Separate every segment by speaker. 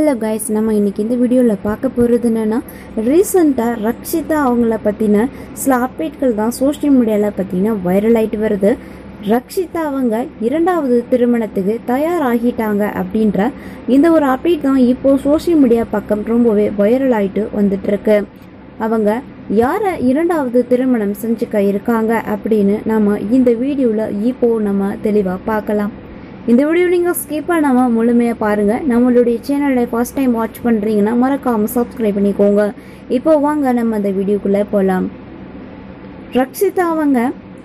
Speaker 1: Hello guys, நம்ம இன்னைக்கு இந்த வீடியோவில் பார்க்க போகிறது என்னென்னா, ரீசெண்டாக ரக்ஷிதா அவங்கள பற்றின சில அப்டேட்கள் தான் சோஷியல் மீடியாவில் பார்த்தீங்கன்னா வைரல் ஆகிட்டு வருது. ரக்ஷிதா அவங்க இரண்டாவது திருமணத்துக்கு தயாராகிட்டாங்க அப்படின்ற இந்த ஒரு அப்டேட் தான் இப்போது சோஷியல் மீடியா பக்கம் ரொம்பவே வைரல் ஆகிட்டு வந்துட்டுருக்கு. அவங்க யாரை இரண்டாவது திருமணம் செஞ்சுக்க இருக்காங்க அப்படின்னு நம்ம இந்த வீடியோவில் இப்போது நம்ம தெளிவாக பார்க்கலாம். இந்த வீடியோ நீங்கள் ஸ்கிப் பண்ணாமல் முழுமையாக பாருங்கள். நம்மளுடைய சேனலில் ஃபர்ஸ்ட் டைம் வாட்ச் பண்ணுறீங்கன்னா மறக்காமல் சப்ஸ்கிரைப் பண்ணிக்கோங்க. இப்போ வாங்க நம்ம அந்த வீடியோக்குள்ளே போகலாம். ரக்ஷிதா அவங்க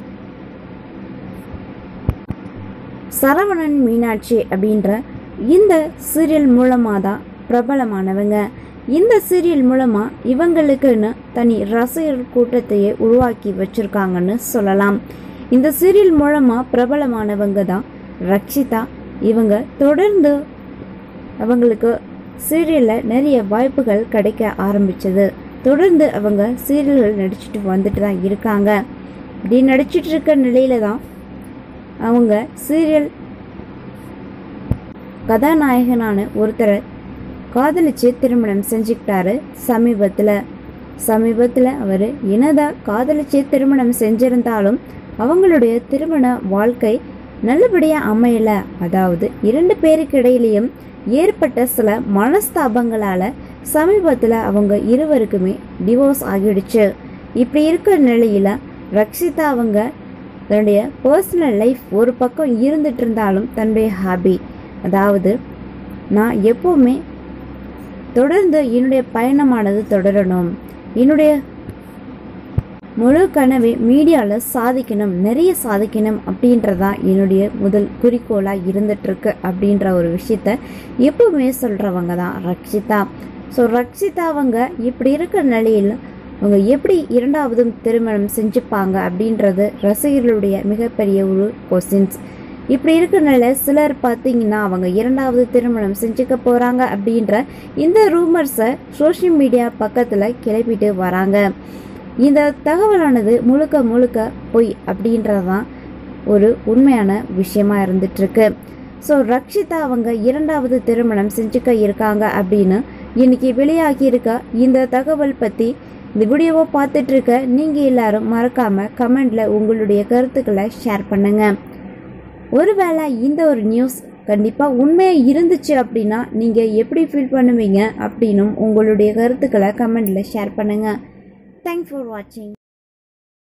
Speaker 1: சரவணன் மீனாட்சி அப்படின்ற இந்த சீரியல் மூலமாக தான் பிரபலமானவங்க. இந்த சீரியல் மூலமாக இவங்களுக்குன்னு தனி ரசிகர் கூட்டத்தையே உருவாக்கி வச்சுருக்காங்கன்னு சொல்லலாம். இந்த சீரியல் மூலமாக பிரபலமானவங்க தான் ரக்ஷிதா. இவங்க தொடர்ந்து அவங்களுக்கு சீரியலில் நிறைய வாய்ப்புகள் கிடைக்க ஆரம்பிச்சது. தொடர்ந்து அவங்க சீரியல்கள் நடிச்சுட்டு வந்துட்டு தான் இருக்காங்க. இப்படி நடிச்சிட்டு இருக்க நிலையில தான் அவங்க சீரியல் கதாநாயகனான ஒருத்தரை காதலிச்சு திருமணம் செஞ்சுக்கிட்டாரு. சமீபத்தில் அவர் என்னதான் காதலிச்சு திருமணம் செஞ்சிருந்தாலும் அவங்களுடைய திருமண வாழ்க்கை நல்லபடியாக அமையல. அதாவது இரண்டு பேருக்கு இடையிலையும் ஏற்பட்ட சில மனஸ்தாபங்களால் சமீபத்தில் அவங்க இருவருக்குமே டிவோர்ஸ் ஆகிடுச்சு. இப்படி இருக்கிற நிலையில் ரக்ஷிதா அவங்க தன்னுடைய பர்சனல் லைஃப் ஒரு பக்கம் இருந்துட்டு இருந்தாலும் தன்னுடைய ஹாபி, அதாவது நான் எப்போவுமே தொடர்ந்து என்னுடைய பயணமானது தொடரணும், என்னுடைய முழு கனவை மீடியாவில் சாதிக்கணும், நிறைய சாதிக்கணும் அப்படின்றதான் என்னுடைய முதல் குறிக்கோளாக இருந்துகிட்ருக்கு அப்படின்ற ஒரு விஷயத்த எப்பவுமே சொல்கிறவங்க தான் ரக்ஷிதா. ஸோ ரக்ஷிதா அவங்க இப்படி இருக்கிற நிலையில் அவங்க எப்படி இரண்டாவது திருமணம் செஞ்சுப்பாங்க அப்படின்றது ரசிகர்களுடைய மிகப்பெரிய ஒரு கொஸ்டின்ஸ். இப்படி இருக்கிற நிலையில் சிலர் பார்த்தீங்கன்னா அவங்க இரண்டாவது திருமணம் செஞ்சுக்க போகிறாங்க அப்படின்ற இந்த ரூமர்ஸை சோஷியல் மீடியா பக்கத்தில் கிளப்பிட்டு வராங்க. இந்த தகவலானது முழுக்க பொய் அப்படின்றதான் ஒரு உண்மையான விஷயமா இருந்துட்டுருக்கு. ஸோ ரக்ஷிதா அவங்க இரண்டாவது திருமணம் செஞ்சுக்க இருக்காங்க அப்படின்னு இன்னைக்கு வெளியாகி இருக்க இந்த தகவல் பற்றி இந்த வீடியோவை பார்த்துட்டு இருக்க நீங்கள் எல்லாரும் மறக்காமல் கமெண்டில் உங்களுடைய கருத்துக்களை ஷேர் பண்ணுங்க. ஒருவேளை இந்த ஒரு நியூஸ் கண்டிப்பாக உண்மையாக இருந்துச்சு அப்படின்னா நீங்கள் எப்படி ஃபீல் பண்ணுவீங்க அப்படின்னும் உங்களுடைய கருத்துக்களை கமெண்டில் ஷேர் பண்ணுங்கள். Thanks for watching.